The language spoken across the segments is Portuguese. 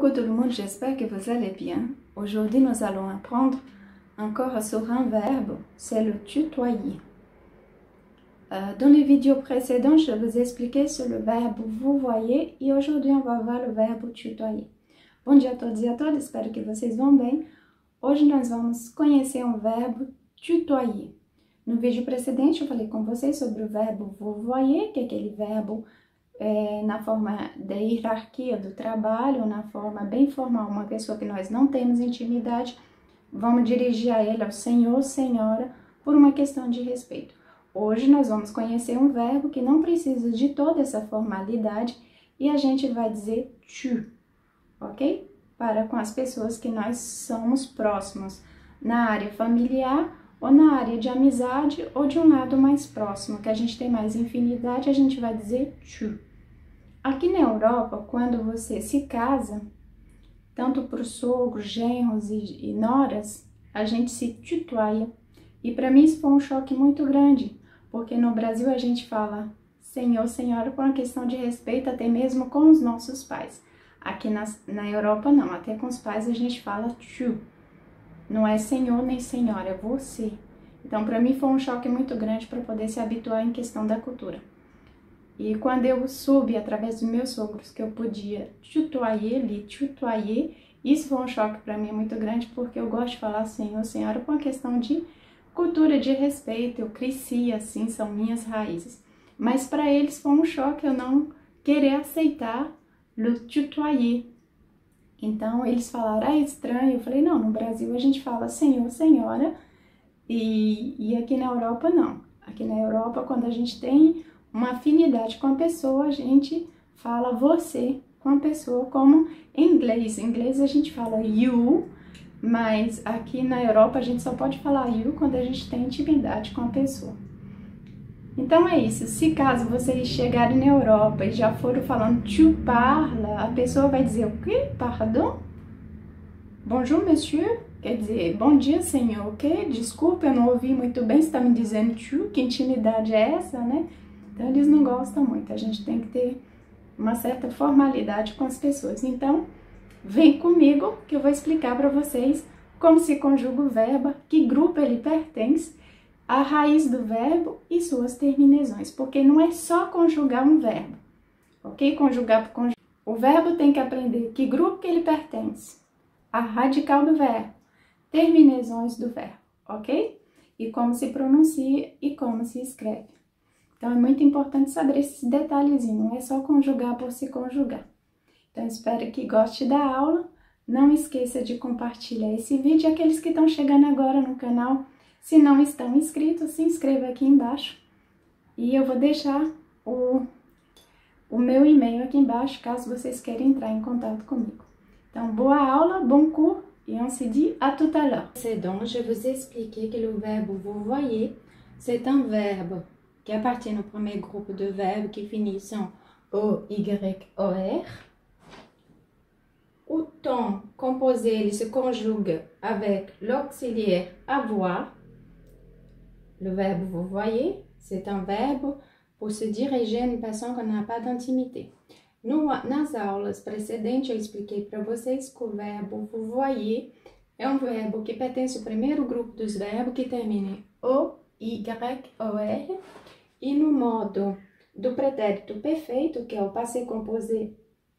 Coucou tout le monde, j'espère que vous allez bien. Aujourd'hui, nous allons apprendre encore sur un verbe, c'est le tutoyer. Dans les vidéos précédentes, je vous ai expliqué sur le verbe vous voyez e aujourd'hui on va voir o verbo tutoyer. Bom dia a todos e a todas, espero que vocês vão bem. Hoje nós vamos conhecer o verbo tutoyer. No vídeo precedente eu falei com vocês sobre o verbo vous voyez, que é aquele verbo na forma da hierarquia do trabalho, na forma bem formal, uma pessoa que nós não temos intimidade, vamos dirigir a ele ao senhor, senhora, por uma questão de respeito. Hoje nós vamos conhecer um verbo que não precisa de toda essa formalidade e a gente vai dizer tu, ok? Para com as pessoas que nós somos próximos, na área familiar ou na área de amizade ou de um lado mais próximo, que a gente tem mais infinidade, a gente vai dizer tu. Aqui na Europa, quando você se casa, tanto para os sogros, genros e noras, a gente se tutoia. E para mim isso foi um choque muito grande, porque no Brasil a gente fala senhor, senhora por uma questão de respeito até mesmo com os nossos pais. Aqui na Europa não, até com os pais a gente fala tu. Não é senhor nem senhora, é você. Então para mim foi um choque muito grande para poder se habituar em questão da cultura. E quando eu soube, através dos meus sogros, que eu podia tutoyer, isso foi um choque para mim muito grande, porque eu gosto de falar senhor, senhora, por uma questão de cultura, de respeito, eu cresci assim, são minhas raízes. Mas para eles foi um choque eu não querer aceitar le tutoyer. Então eles falaram, é estranho, eu falei, não, no Brasil a gente fala senhor, senhora, e aqui na Europa não. Aqui na Europa, quando a gente tem uma afinidade com a pessoa, a gente fala você com a pessoa, como em inglês. Em inglês a gente fala you, mas aqui na Europa a gente só pode falar you quando a gente tem intimidade com a pessoa. Então é isso, se caso vocês chegarem na Europa e já foram falando tu parles, a pessoa vai dizer o quê? Pardon? Bonjour, monsieur? Quer dizer, bom dia, senhor, o quê? Desculpa, eu não ouvi muito bem, você está me dizendo tu, que intimidade é essa, né? Então, eles não gostam muito, a gente tem que ter uma certa formalidade com as pessoas. Então, vem comigo que eu vou explicar para vocês como se conjuga o verbo, que grupo ele pertence, a raiz do verbo e suas terminações, porque não é só conjugar um verbo, ok? Conjugar por conjugar. O verbo tem que aprender que grupo que ele pertence, a radical do verbo, terminações do verbo, ok? E como se pronuncia e como se escreve. Então, é muito importante saber esses detalhezinhos, não é só conjugar por se conjugar. Então, espero que goste da aula. Não esqueça de compartilhar esse vídeo. Aqueles que estão chegando agora no canal, se não estão inscritos, se inscreva aqui embaixo. E eu vou deixar o meu e-mail aqui embaixo, caso vocês queiram entrar em contato comigo. Então, boa aula, bon cours, et on se dit à tout à l'heure. Donc, je vous ai expliqué que le verbe vous voyez, c'est un verbe qui appartient au premier groupe de verbes qui finissent en O, Y, O, R. O ton composé, il se conjugue avec l'auxiliaire avoir. Le verbe vous voyez, c'est un verbe pour se diriger à une personne qu'on n'a pas d'intimité. Nas aulas precedentes, eu expliquei para vocês que o verbo vous voyez é um verbo que pertence ao primeiro grupo dos verbos que termina em O, Y, O, R. E no modo do pretérito perfeito, que é o passé composé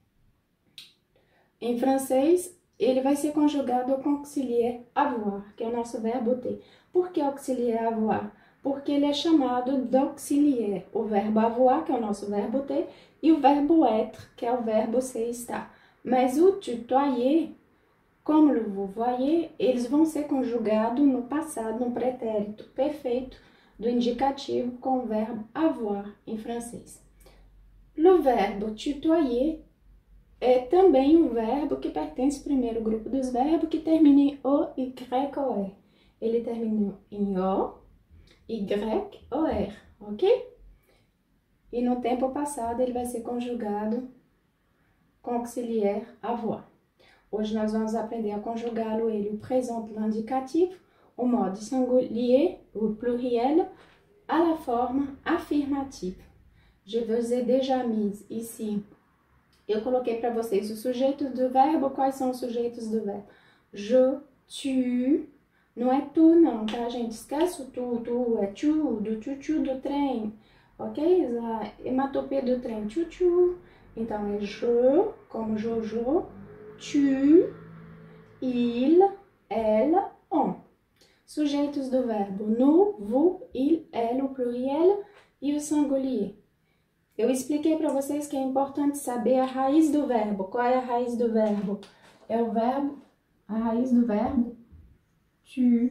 em francês, ele vai ser conjugado com auxiliar avoir, que é o nosso verbo ter. Por que auxiliar avoir? Porque ele é chamado d'auxiliar, o verbo avoir, que é o nosso verbo ter, e o verbo être, que é o verbo ser estar. Mas o tutoyer, como le vous voyez, eles vão ser conjugados no passado, no pretérito perfeito, do indicativo com o verbo avoir em francês. O verbo tutoyer é também um verbo que pertence ao primeiro grupo dos verbos que termina em O, Y, O, R. Ele termina em O, Y, O, R, ok? E no tempo passado ele vai ser conjugado com auxiliar avoir. Hoje nós vamos aprender a conjugá-lo, ele, o présent de l'indicativo, o mode singulier, o pluriel, à la forme affirmative. Je vous ai déjà mis ici Eu coloquei para vocês os sujeitos do verbo. Quais são os sujeitos do verbo? Je, tu, não é tu não, tá, gente? Esquece o tu, é tchu, do trem, ok? A hematopeia do trem, tchu. Então, é je, como Jojo, tu, il, elle, on. Sujeitos do verbo, nous, vous, il, elle, o pluriel e o singulier. Eu expliquei para vocês que é importante saber a raiz do verbo. Qual é a raiz do verbo? É o verbo, a raiz do verbo, tu.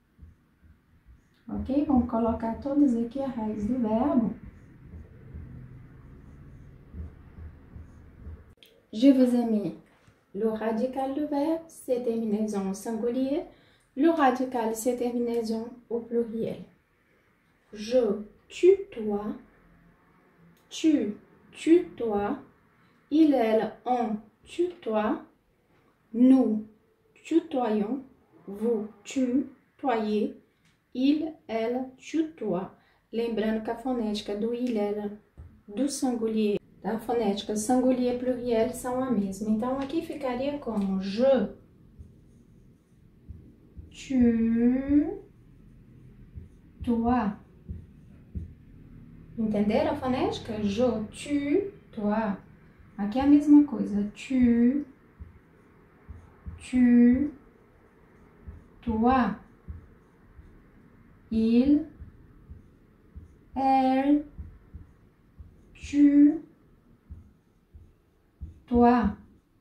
Ok? Vamos colocar todas aqui a raiz do verbo. Je vous ai mis le radical du verbe, c'est terminaison au singulier. Le radical, c'est terminaison au pluriel. Je tutoie. Tu tutoies. Il, elle, on tutoie. Nous tutoyons. Vous tutoyez. Il, elle tutoie. Lembrando que a fonética do il, ela, do singulier, da fonética singulier e pluriel são a mesma. Então, aqui ficaria como je, tu, toi. Entenderam a fonética? Je, tu, toi. Aqui é a mesma coisa. Tu, toi. Il, elle, tu, toi.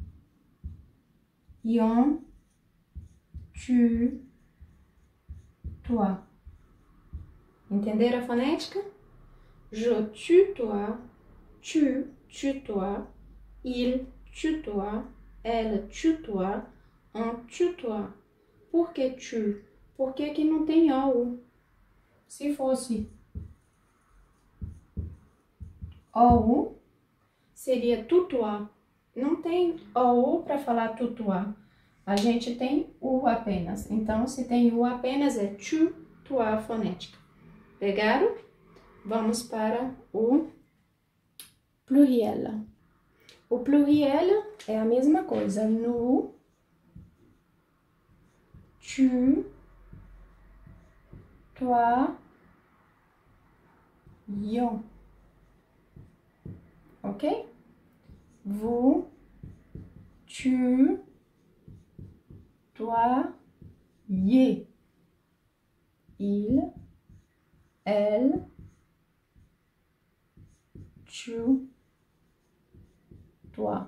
Ion, tu, toi. Entenderam a fonética? Je tutoie, tu tutoies, il tutoie, elle tutoie, on tutoie. Por que tu? Porque aqui não tem OU. Se fosse OU, seria tutoir. Não tem OU para falar tutoir. A gente tem U apenas. Então, se tem U apenas, é tutoir fonética. Pegaram? Vamos para o pluriel. O pluriel é a mesma coisa. Nous, tu, toi, ion. Ok? Vous, tu, toi, yé. Il, elle, tu, toi.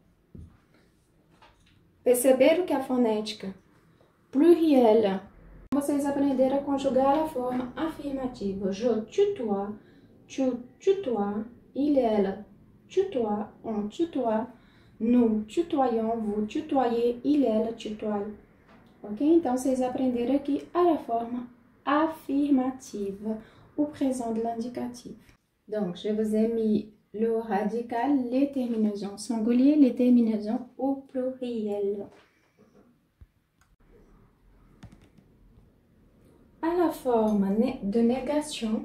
Perceberam que a fonética pluriel, vocês aprenderam a conjugar a forma afirmativa. Je tutoie, tu tutoies, il, elle tutoie, on tutoie, nous tutoyons, vous tutoyez, il, elle tutoie. Ok? Então, vocês aprenderam aqui a forma affirmative, au présent de l'indicatif. Donc, je vous ai mis le radical, les terminaisons singulières, les terminaisons au pluriel. À la forme de négation,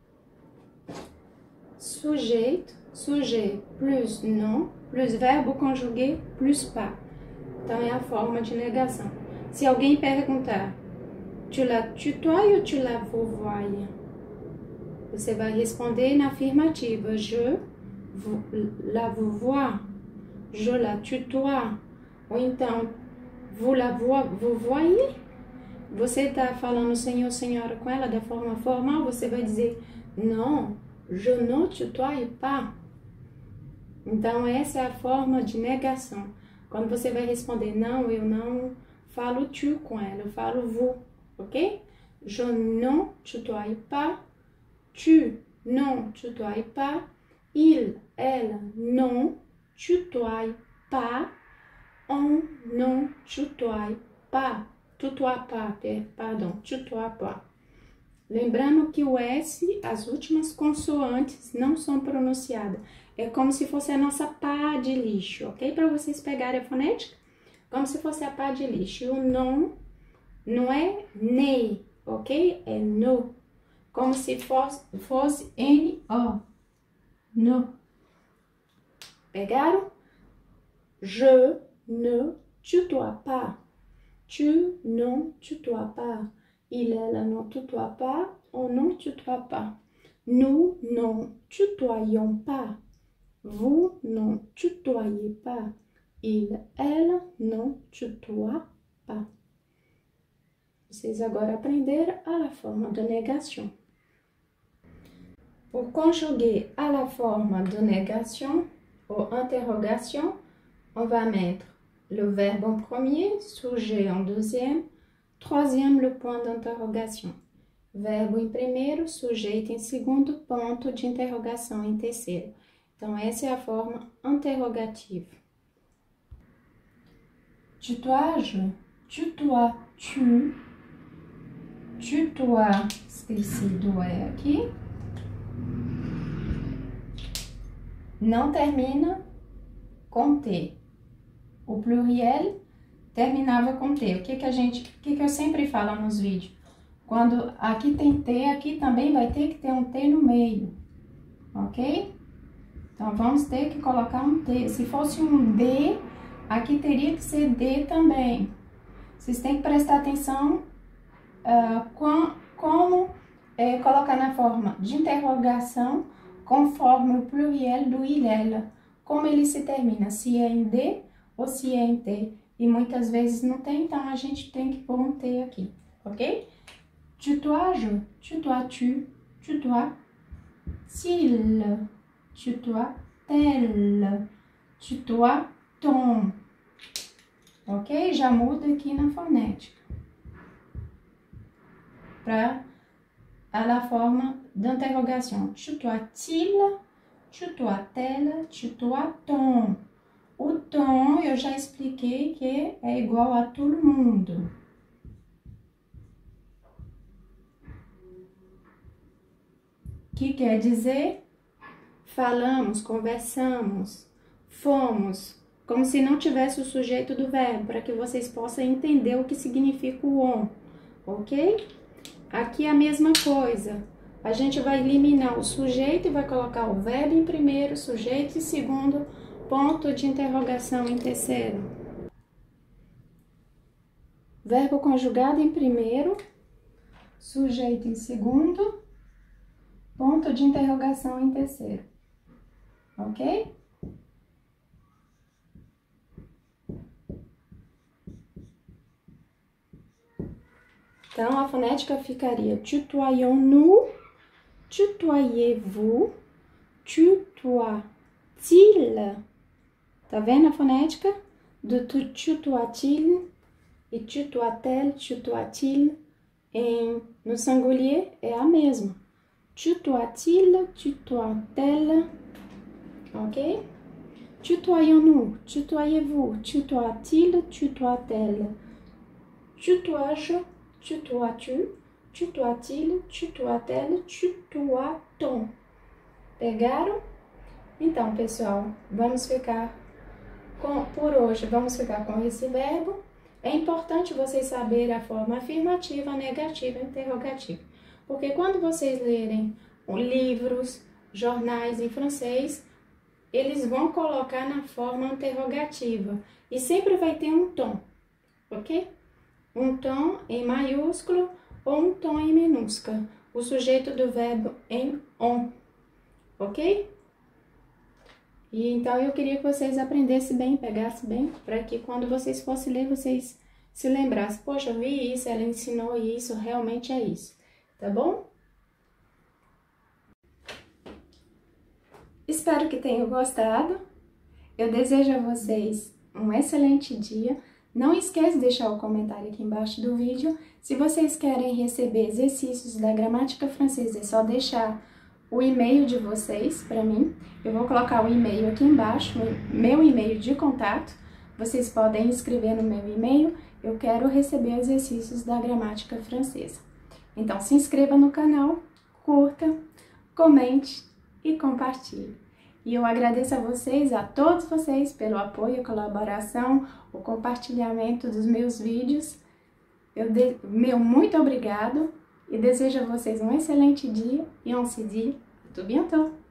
sujet plus non, plus verbo conjugué, plus pas. Então, é a forma de negação. Se alguém perguntar, tu la tutoies ou tu la vouvoies? Você vai responder na afirmativa. Je la vouvoie. Je la tutoie. Ou então, vous la vouvoyez? Você está falando senhor, senhora com ela da forma formal, você vai dizer, não, je ne tutoie pas. Então, essa é a forma de negação. Quando você vai responder, não, eu não falo tu com ela, eu falo vous, ok? Je ne tutoie pas, tu ne tutoies pas, il, elle, non tutoie pas, on ne tutoie pas. Tutoie pas, pardon, tutoie pas. Lembrando que o S, as últimas consoantes não são pronunciadas. É como se fosse a nossa pá de lixo, ok? Para vocês pegarem a fonética, como se fosse a pá de lixo. E o não é ne, ok? É no. Como se fosse N-O. No. Pegaram? Je ne tutoie pas. Tu non tutoies pas. Il, elle non tutoie pas. On non tutoie pas. Nous non tutoyons pas. Vous non tutoyez pas. Il, elle não tutoie pas. Vocês agora aprenderam à la forme de négation. Pour conjuguer à la forme de négation ou interrogation, on va mettre le verbe en premier, sujet en deuxième, troisième le point d'interrogation. Verbo em primeiro, sujeito em segundo, ponto de interrogação em terceiro. Então, essa é a forma interrogativa. Tutoiage, tutoies-tu, tutoie, esqueci do E aqui. Não termina com T. O pluriel terminava com T. O que eu sempre falo nos vídeos? Quando aqui tem T, aqui também vai ter que ter um T no meio, ok? Então, vamos ter que colocar um T. Se fosse um D, aqui teria que ser D também. Vocês têm que prestar atenção como colocar na forma de interrogação conforme o pluriel do il, ela. Como ele se termina, se é em D ou se é em T. E muitas vezes não tem, então a gente tem que pôr um T aqui, ok? Tutoiage, tutoies-tu, tutoies-t-il, tutoies-t-elle, tutoies-t-on. Ok? Já muda aqui na fonética. Para a forma d'interrogation. Tutoies-t-il, tutoies-t-elle, tutoies-t-on. O tom eu já expliquei que é igual a todo mundo. Que quer dizer falamos, conversamos, fomos, como se não tivesse o sujeito do verbo, para que vocês possam entender o que significa o on, ok? Aqui é a mesma coisa, a gente vai eliminar o sujeito e vai colocar o verbo em primeiro, sujeito em segundo, ponto de interrogação em terceiro. Verbo conjugado em primeiro, sujeito em segundo, ponto de interrogação em terceiro, ok? Então, a fonética ficaria tutoyons-nous, tutoyez-vous, tutoie-t-il. Tá vendo a fonética? Do tutoie-t-il e tutoie-t-elle, tutoie-t-il. No singulier é a mesma. Tutoie-t-il, tutoie-t-elle, ok? Tutoyons-nous, tutoyez-vous, tutoie-t-il, tutoie-t-elle. Tutoie-je, tutoies-tu, tutoie-t-il, tutoie-t-elle, tutoie-t-on. Pegaram? Então, pessoal, vamos ficar por hoje, vamos ficar com esse verbo. É importante vocês saberem a forma afirmativa, negativa e interrogativa. Porque quando vocês lerem livros, jornais em francês, eles vão colocar na forma interrogativa. E sempre vai ter um tom, ok? Um tom em maiúsculo ou um tom em minúsculo. O sujeito do verbo em on, ok? E então eu queria que vocês aprendessem bem, pegassem bem, para que quando vocês fossem ler, vocês se lembrassem. Poxa, eu vi isso, ela ensinou isso, realmente é isso. Tá bom? Espero que tenham gostado. Eu desejo a vocês um excelente dia. Não esquece de deixar o comentário aqui embaixo do vídeo. Se vocês querem receber exercícios da gramática francesa, é só deixar o e-mail de vocês para mim. Eu vou colocar o e-mail aqui embaixo, meu e-mail de contato. Vocês podem escrever no meu e-mail. Eu quero receber exercícios da gramática francesa. Então, se inscreva no canal, curta, comente e compartilhe. E eu agradeço a todos vocês, pelo apoio, a colaboração, o compartilhamento dos meus vídeos. Meu muito obrigado e desejo a vocês um excelente dia e on se dit à tout bientôt!